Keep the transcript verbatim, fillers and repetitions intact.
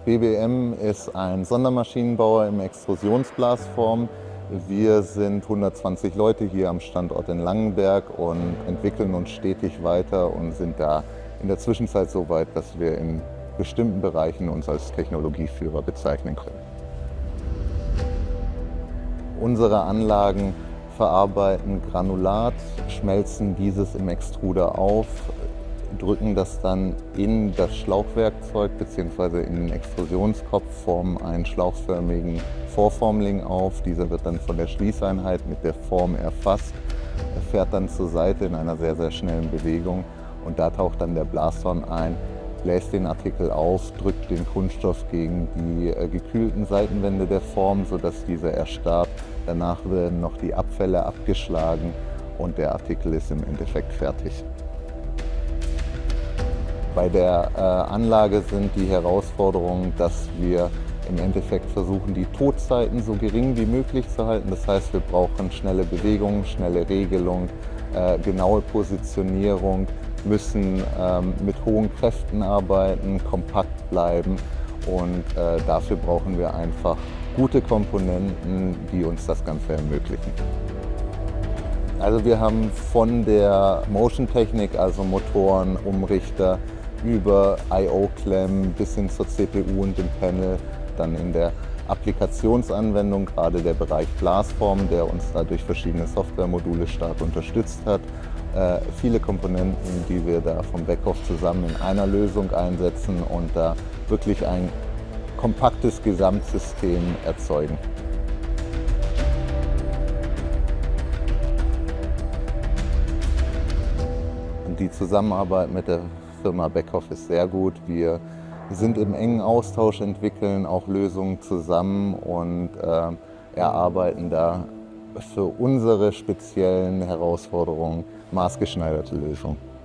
B W M ist ein Sondermaschinenbauer im Extrusionsblasform. Wir sind hundertzwanzig Leute hier am Standort in Langenberg und entwickeln uns stetig weiter und sind da in der Zwischenzeit so weit, dass wir in bestimmten Bereichen uns als Technologieführer bezeichnen können. Unsere Anlagen verarbeiten Granulat, schmelzen dieses im Extruder auf, drücken das dann in das Schlauchwerkzeug bzw. in den Extrusionskopf, formen einen schlauchförmigen Vorformling auf. Dieser wird dann von der Schließeinheit mit der Form erfasst, fährt dann zur Seite in einer sehr, sehr schnellen Bewegung und da taucht dann der Blaszorn ein, bläst den Artikel auf, drückt den Kunststoff gegen die äh, gekühlten Seitenwände der Form, sodass dieser erstarrt. Danach werden noch die Abfälle abgeschlagen und der Artikel ist im Endeffekt fertig. Bei der äh, Anlage sind die Herausforderungen, dass wir im Endeffekt versuchen, die Totzeiten so gering wie möglich zu halten. Das heißt, wir brauchen schnelle Bewegungen, schnelle Regelung, äh, genaue Positionierung, müssen ähm, mit hohen Kräften arbeiten, kompakt bleiben und äh, dafür brauchen wir einfach gute Komponenten, die uns das Ganze ermöglichen. Also wir haben von der Motion-Technik, also Motoren, Umrichter, über I O-Klemmen bis hin zur C P U und dem Panel, dann in der Applikationsanwendung, gerade der Bereich Blasform, der uns da durch verschiedene Softwaremodule stark unterstützt hat. Äh, viele Komponenten, die wir da vom Beckhoff zusammen in einer Lösung einsetzen und da wirklich ein kompaktes Gesamtsystem erzeugen. Und die Zusammenarbeit mit der Firma Beckhoff ist sehr gut. Wir sind im engen Austausch, entwickeln auch Lösungen zusammen und äh, erarbeiten da für unsere speziellen Herausforderungen maßgeschneiderte Lösungen.